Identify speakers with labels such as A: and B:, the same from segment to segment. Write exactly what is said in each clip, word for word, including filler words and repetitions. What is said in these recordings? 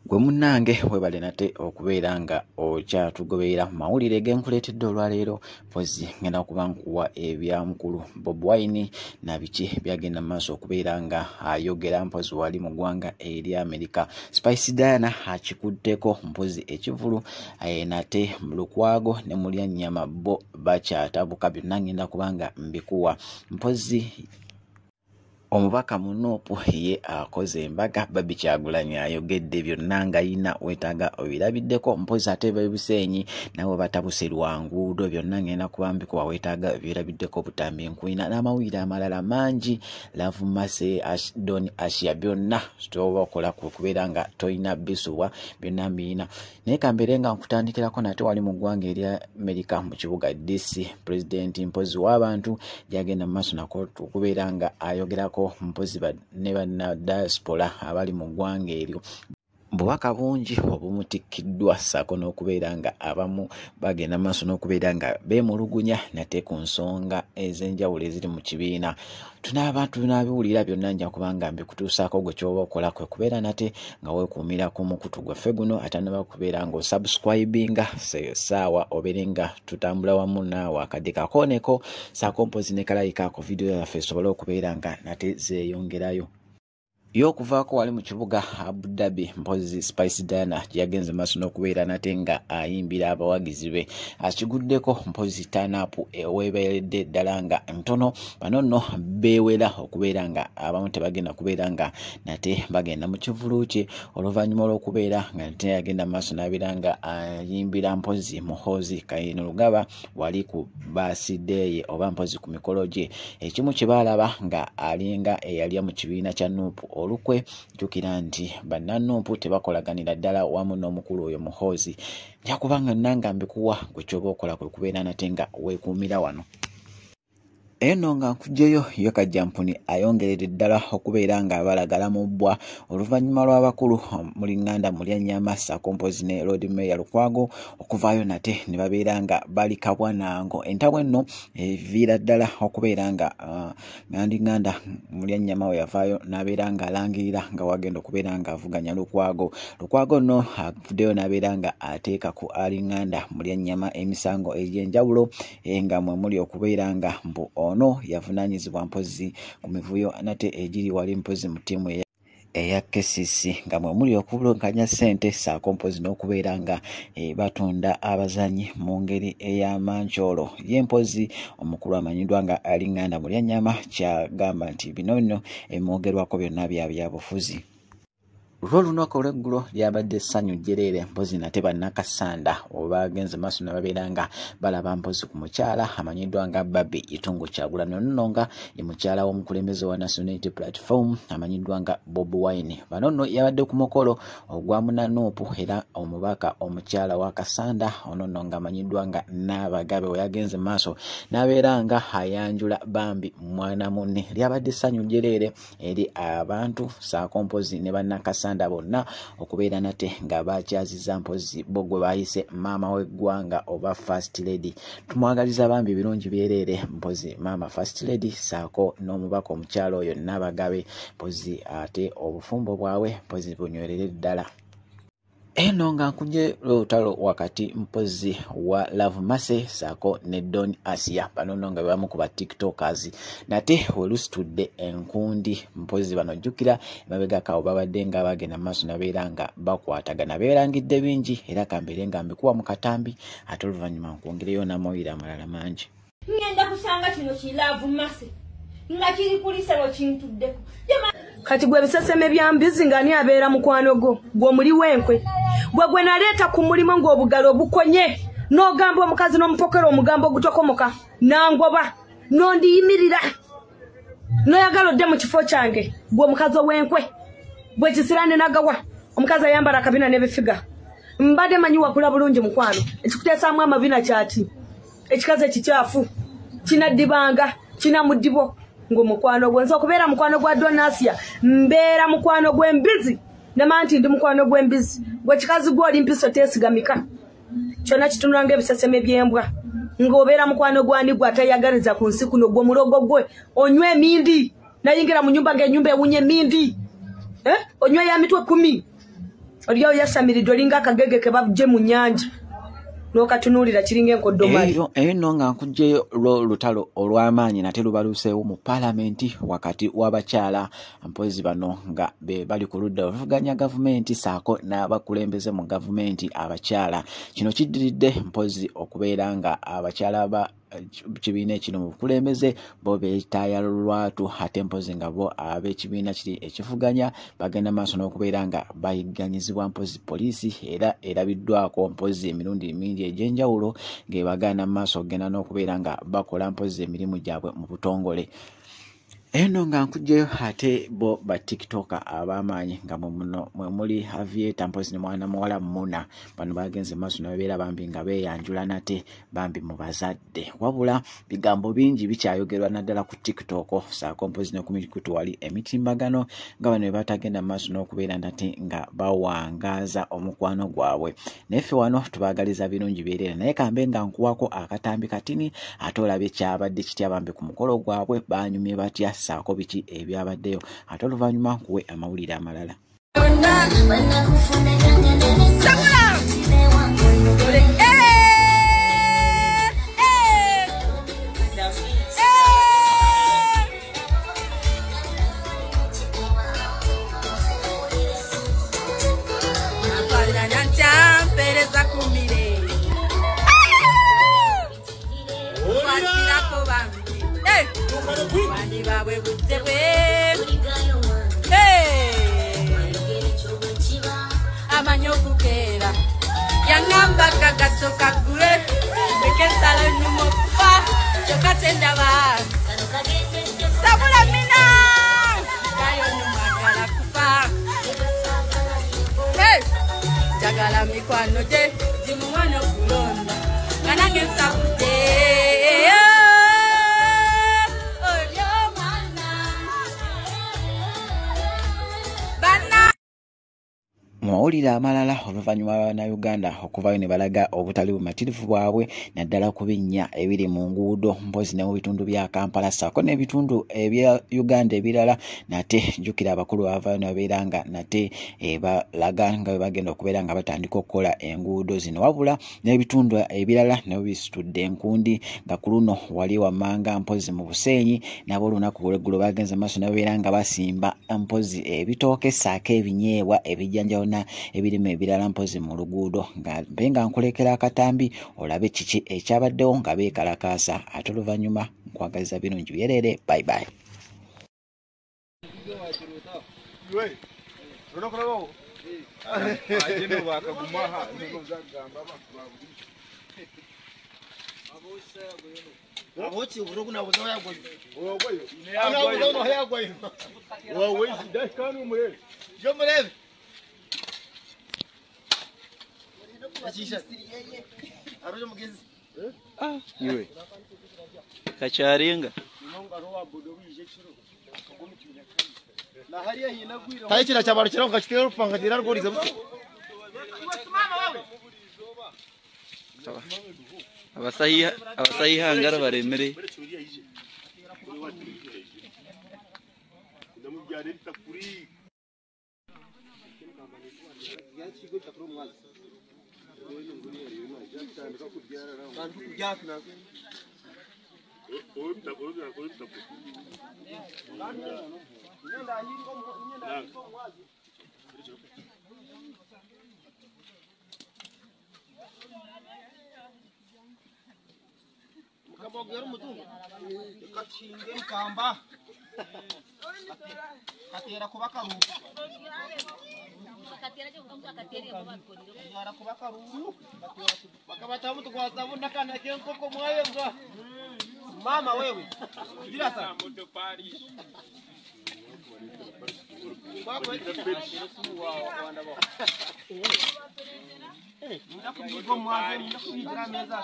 A: Gwe munnange webale nate okubeera nga okyatugoberera mawulire genkuleetedde olwaleero pozi ngenda kuba nkuwa ebyamukulu Bobi Wine na biki byagenda maaso okubeera nga ayogera mpozi wali mu ggwanga eri America. Spice Diana Akiguddeko mpozi ekivulu e, nate Lukwago ne Mulyannyama bo bakyatabuka byonna ngenda kubanga mbikuwa mpozi. Omubaka munopu ye akoze embaga Babie Kyagulanyi ayogedde byonna nga yina wetaaga obirabiddeko mpozi ate bebusenyi nawe batabuse lwanguudo byonna ngenda kubambiko wetaaga obirabiddeko butambi nkwina n'amawulire amalala mangi Love Mase Don Asia byonna toba okola kubeera nga toyina bisuwa byonna mbina naye kambere nga nkutandikirako nate wali mu ggwanga eri America mu kibuga D C President mpozi w'abantu yagenda mu maaso nako kubeera nga ayogerako mpozi ne banna diaspora abali mu ggwanga eryo bubaka bungi obumutikkiddwa ssaako n'okubeera nga abamu bagenda maaso n'okubeera nga beemulugunya nate ku nsonga ez'enjawulo eziri mu kibiina. Tunaaba tunabiwulira byonna nja kubanga mbikutuusaako gwe ky'oba okola kwe kubeera nate nga weekuumira ku mukutu gwaffe guno atanaba kubeera nga osubscribinga saawa obeere nga tutambula wamu naawe akadde kakooneko ssaako mpozi ne kalayikaako vidiyo yaffe esobole okubeera nga nate zeeyongerayo. Yo kuvaako wali mu kibuga Abu Dhabi mpozi Spice Diana yagenze maaso n'okubeera nate nga ayimbira abawagizi be. Akiguddeko mpozi tanapu eweebeeredde ddala nga ntono bano nno beewera okubeera nga abamu tebagenda kubeera nga nate bagenda mu kivulu kye oluvannyuma olw'okubeera nga nate yagenda maaso n'abeera nga ayimbira mpozi Muhoozi Kayini Lugaba wali ku baasideeye oba mpozi ku mikolo gye. Ekimu kye baalaba nga alinga eyali mu kibiina kya Nuupu olukwe jukira nti bannanumpu tebakolaganira ddala wamu n'omukulu oyo Muhoozi. Jakubanga nanga mbikuwa gwe kyoba okola kwe kubeera nate nga weekuumira wano. Eno nga nkujjeyo yo Kajjampuni ayongeredde ddala okubeera nga abalagala mu bbwa oluvannyuma lw'abakulu mulinganda Mulyannyama ssaako mpozi ne Lord Mayor Lukwago okuvaayo nate ne babeera nga bali kabwanango. Entawe nno eviira ddala okubeera nga uh, ngandinganda Mulyannyama we yavaayo n'abeera nga alangirira nga wagenda okubeera nga avuganya Lukwago. Lukwago nno avuddeyo n'abeera nga ateeka ku alinganda Mulyannyama emisango egy'enjawulo nga mwe muli okubeera nga mbu ono yavunaanyizibwa mpozi ku mivuyo nate egiri wali mpozi mu ttiimu eya eya K C C nga mwe muli okubulunganya ssente ssaako mpozi n'okubeera nga e, batunda abazanyi mu ngeri ey'amancoolo ye mpozi omukulu amanyiddwa nga alinganda Mulyannyama kyagamba nti bino nno emwogerwako byonna bya byabufuzi. Lwo lunaku olw'eggulo lyabadde essanyu jjereere mpozi nate bannakasanda oba agenze maaso ne babeera nga balaba mpozi ku mukyala amanyiddwa nga Babie Kyagulanyi nno nga ye mukyala w'omukulembeze wa National Unity Platform amanyiddwa nga Bobi Wine. Bano nno yabadde ku mukolo ogwa munanuupu era omubaka omukyala wa Kasanda ono nno nga amanyiddwa nga Naabagabe we yagenze maaso n'abeera nga ayanjula Bambi mwana munne. Lyabadde essanyu jjereere eri abantu ssaako mpozi ne bannakasanda bonna okubeera nate nga bakyaziza mpozi bo gwe bayise maama w'eggwanga oba First Lady. Tumwagaliza Bambi birungi byereere mpozi maama First Lady ssaako n'omubaka omukyalo oyo Naabagabe mpozi ate obufumbo bwawe mpozi bunywerere ddala. Eno nga nkuje lutalo wakati mpozi wa Love Mase ssaako ne Don Asia bano nno nga bamu ku ba tiktokers nate welusitudde enkundi mpozi bano jjukira emabega kawo babadde nga bagenda maaso nabeera nga bakwatagana beerangidde bingi era kambeere nga mbikuwa mu katambi ate oluvannyuma nkwongereyo n'amawulire amalala mangi.
B: Ngenda kusanga kino ki Love Mase nga kiri kulisalo kintuddeko
C: kati gwe biseseme bya mbizi nga ani abeera mukwano go gwe muli wenkwe gwe gwe naleeta ku mulimo ng'obugalo bukonye n'ogamba omukazi n'omupokera omugambo gutokomoka nangoba n'ondiyimirira n'oyagala odde mu kifo kyange gwe omukazi ow'enkwe gwe kisirane nagawa omukazi ayambala akabina n'ebifiga mbadde manyi wakula bulungi mukwano ekikuteesaamu amabina kyati ekikazi ekikyafu kinaddibanga kina muddibo ng'omukwano gwe nza okubeera mukwano gwa Donasia mbeera mukwano gw'embizi nemaa nti ndi mukwano gw'embizi gwe kikazi gw'oli mpiso teesigamika kyonna kitunula ng'ebiseseme by'embwa ng'obeera mukwano gwani gwe atayagaliza ku nsi kuno gwe mulogo gwe onywa emindi nayingira mu nyumba ng'ennyumba ewunya emindi eh? onywa ya mitwe kumi Oliyo yasamiridde olinga akagege ke bavuje mu nnyanja. N'okatunuulira kiringa enkoddomali.
A: Eyo eno nga nkugjeyo lutalo olw'amaanyi nate lubaluseewo mu paalamenti wakati w'abakyala mpozi bano nga be bali ku ludda oluvuganya gavumenti saako n'abakulembeze mu gavumenti abakyala. Kino kiddiridde mpozi okubeera nga abakyala ba kibiina ekino mu bukulembeze bo beetaaya lwatu ate mpozi nga bo ab'ekibiina kiri ekivuganya bagenda maaso n'okubeera nga bayiganyizibwa mpozi poliisi era erabiddwako mpozi emirundi mingi egy'enjawulo ng'ebagana maaso okugenda n'okubeera nga bakola mpozi emirimu gyabwe mu butongole. Eno nga nkujjeyo ate bo ba tiktoka ab'amaanyi nga muno mwe muli Avieta mpozi ne mwana muwala Muna bano bagenze maaso n'abeera Bambi nga beeyanjula nate Bambi mu bazadde. Wabula bigambo bingi bikyayogerwa naddala ku tiktok saako mpozi ne ku mikutu wali emitimbagano nga bano batagenda maaso n'okubeera nate nga bawangaaza omukwano gwabwe. Neffe wano tubaagaliza birungi byereere naye kambe nga nkuwako akatambi katini ate olabye kyabadde kitya Bambi ku mukolo gwabwe baanyumye batya saako biki ebyabaddeyo ate oluvannyuma nkuwe amawulire amalala.
D: Amanyokukera yangamba kagatoka kule bekesala nyumo fa chokatenda ba sabula mina kayo nyumagala kufa hey jagala mikwano je jimuwano kulonda kanange sabute
A: Mawulire amalala oluvannyuma b'Abannayuganda okuvayo ne balaga obutali bumativu bwabwe naddala ku binnya ebiri mu nguudo mpozi ne mu bitundu bya Kampala ssaako n'ebitundu ebya Uganda ebirala nate jjukira abakulu bavayo ne babeera nga nate balaga nga bwe bagenda okubeera nga batandika okukola enguudo zino wabula n'ebitundu ebirala nabo bisitudde enkundi nga ku luno wali wammanga mpozi mu Buseenyi nabo olunaku olw'eggulo bagenze maaso ne babeera nga basimba mpozi ebitooke ssaako ebinyeebwa ebijjanjawo ebirime ebirala mpozi mu luguudo nga mbe nga nkulekera akatambi olabe kiki ekyabaddewo nga beekalakaasa ate oluvannyuma nkwagaliza birungi byereere bye bye.
E: Abochi urokuna buzoya gwe. Ogoyo. Ana buzono haya gwe. Wa we dai kanu mure. Jo mure. Achisha. Arojo mugezi.
F: Ah, niwe. Kacharinga.
E: Nonga rowa bodo bije chiro. Na hariya hina gwira. Kai chira chabaro chira ngachitero panga tirar goriza.
F: Abasahiha abasahiha ngara baremere.
E: Kabogero mutungo kacinge mkamba katera kubaka ru katera cyo kumva katera ngo bakoriro yara kubaka ru bakabata mutu kwa sabu nakana kenko ko mwaye nga mama wewe ndira sana moto pari bako wa wanda bo eh ndakubigo mwaze ndakubigira meza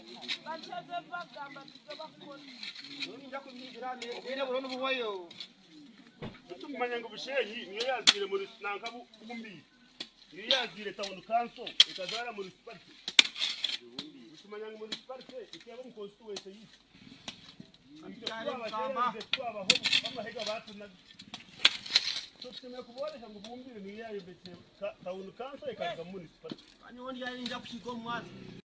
G: Tumanyanga bushehi niyo yazire muri nanka bumbi niyo yazire town council ikazara muri party tumanyanga muri party ikaba mu constituency yi ikaba kamba twaba ho amahega batuna tutume kuboresha ngo bumbire niyo yayobetse town council ikaga municipal
E: Kanyoni yari nja kukigo mwazi